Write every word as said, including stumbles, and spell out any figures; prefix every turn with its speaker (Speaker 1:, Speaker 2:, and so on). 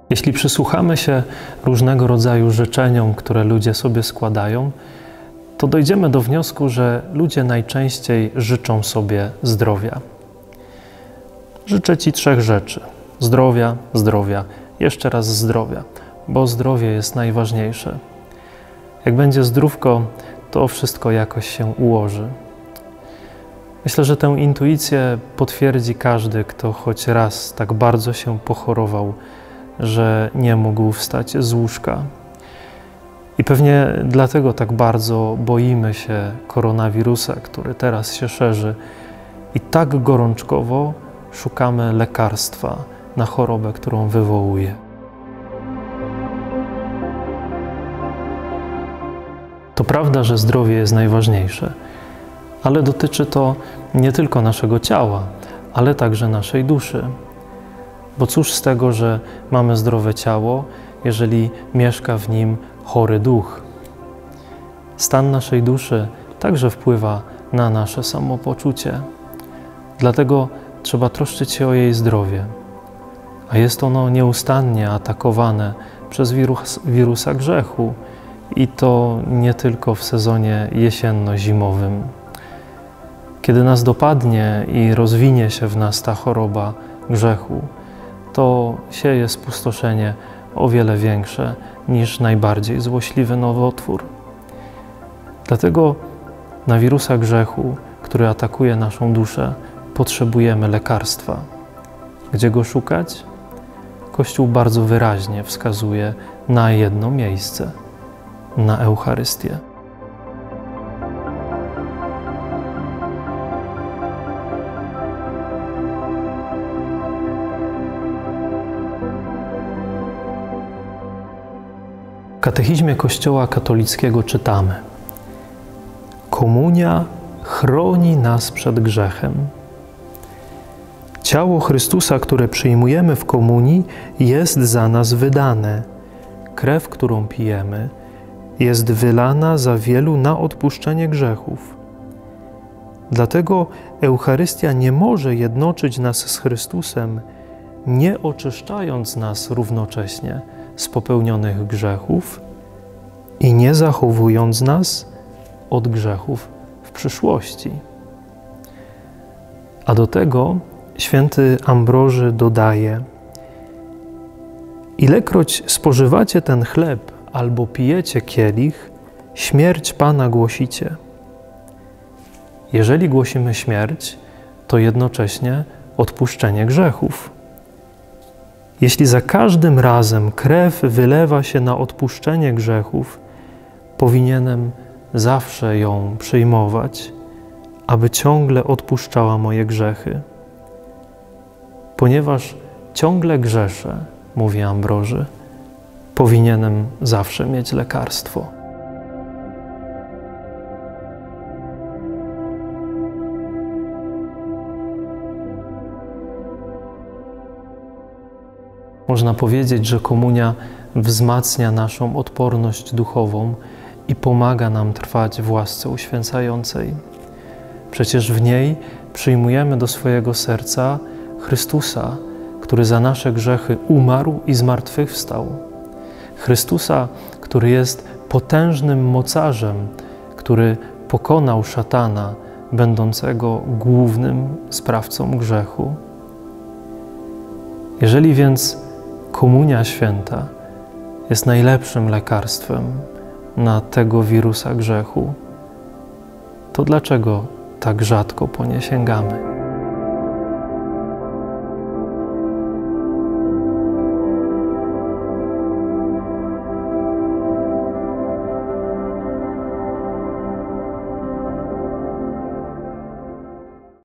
Speaker 1: Jeśli przysłuchamy się różnego rodzaju życzeniom, które ludzie sobie składają, to dojdziemy do wniosku, że ludzie najczęściej życzą sobie zdrowia. Życzę Ci trzech rzeczy. Zdrowia, zdrowia, jeszcze raz zdrowia, bo zdrowie jest najważniejsze. Jak będzie zdrówko, to wszystko jakoś się ułoży. Myślę, że tę intuicję potwierdzi każdy, kto choć raz tak bardzo się pochorował, że nie mógł wstać z łóżka. I pewnie dlatego tak bardzo boimy się koronawirusa, który teraz się szerzy, i tak gorączkowo szukamy lekarstwa na chorobę, którą wywołuje. To prawda, że zdrowie jest najważniejsze, ale dotyczy to nie tylko naszego ciała, ale także naszej duszy. Bo cóż z tego, że mamy zdrowe ciało, jeżeli mieszka w nim chory duch? Stan naszej duszy także wpływa na nasze samopoczucie. Dlatego trzeba troszczyć się o jej zdrowie. A jest ono nieustannie atakowane przez wirus, wirusa grzechu, i to nie tylko w sezonie jesienno-zimowym. Kiedy nas dopadnie i rozwinie się w nas ta choroba grzechu, to sieje spustoszenie o wiele większe niż najbardziej złośliwy nowotwór. Dlatego na wirusa grzechu, który atakuje naszą duszę, potrzebujemy lekarstwa. Gdzie go szukać? Kościół bardzo wyraźnie wskazuje na jedno miejsce – na Eucharystię. W katechizmie Kościoła katolickiego czytamy: komunia chroni nas przed grzechem. Ciało Chrystusa, które przyjmujemy w komunii, jest za nas wydane. Krew, którą pijemy, jest wylana za wielu na odpuszczenie grzechów. Dlatego Eucharystia nie może jednoczyć nas z Chrystusem, nie oczyszczając nas równocześnie z popełnionych grzechów i nie zachowując nas od grzechów w przyszłości. A do tego święty Ambroży dodaje: ilekroć spożywacie ten chleb albo pijecie kielich, śmierć Pana głosicie. Jeżeli głosimy śmierć, to jednocześnie odpuszczenie grzechów. Jeśli za każdym razem krew wylewa się na odpuszczenie grzechów, powinienem zawsze ją przyjmować, aby ciągle odpuszczała moje grzechy. Ponieważ ciągle grzeszę, mówi Ambroży, powinienem zawsze mieć lekarstwo. Można powiedzieć, że komunia wzmacnia naszą odporność duchową i pomaga nam trwać w łasce uświęcającej. Przecież w niej przyjmujemy do swojego serca Chrystusa, który za nasze grzechy umarł i zmartwychwstał. Chrystusa, który jest potężnym mocarzem, który pokonał szatana, będącego głównym sprawcą grzechu. Jeżeli więc komunia święta jest najlepszym lekarstwem na tego wirusa grzechu, to dlaczego tak rzadko po nie sięgamy?